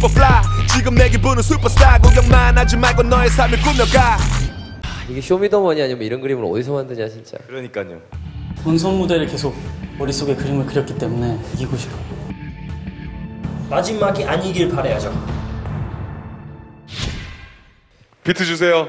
슈퍼플라이 지금 내 기분은 슈퍼스타 구경만 하지 말고 너의 삶을 꾸며가. 이게 쇼미더머니 아니면 이런 그림을 어디서 만드냐 진짜. 그러니까요. 본선 무대를 계속 머릿속에 그림을 그렸기 때문에 이기고 싶어요. 마지막이 아니길 바라야죠. 비트 주세요.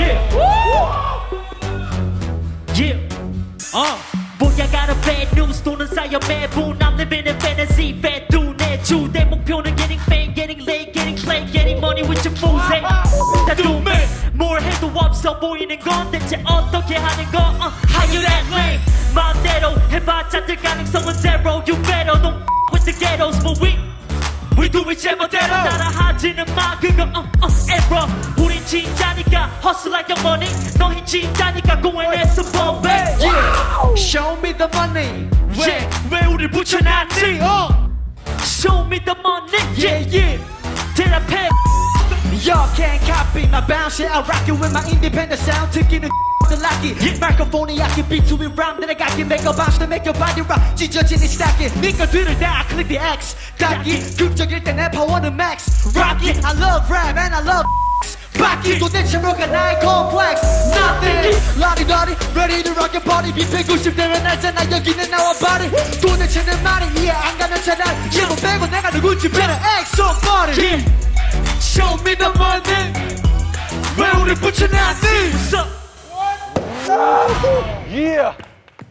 보야가는 bad news 돈은 쌓여 매분 I'm living in fantasy bad dude 내 목표는 getting fame getting laid getting played getting money with your fools 다 둠을 뭘 해도 없어 보이는 건 대체 어떻게 하는 거 How you that lame 마음대로 해봤자 들 가능성은 zero You better don't with the ghettos but we do it 제멋대로 따라하지는 마 그건 error 우린 진짜니까 hustle like your money 너희 진짜니까 공연에서 bomb Show me the money 왜 우릴 붙여놨니 Show me the money 대답해 Y'all can't copy my bounce I rock it with my independent sound 듣기는 lucky 마이크폰이 약해 beat to it rhyme 내가 갖게 make a bounce to make your body rock 찢어지는 stacking 네 것들을 다 click the X 닫기 극적일 때 내 파워는 max rock it I love rap and I love 바퀴 도대체 뭐가 나의 complex nothing 라리라리 ready to rock your body 비 190대면 알잖아 여기는 나와 body 도대체는 말이 이해 안 가면 차라리 얘로 빼고 내가 누군지 better ask somebody Show me the money 왜 우릴 붙여놨니 Yeah.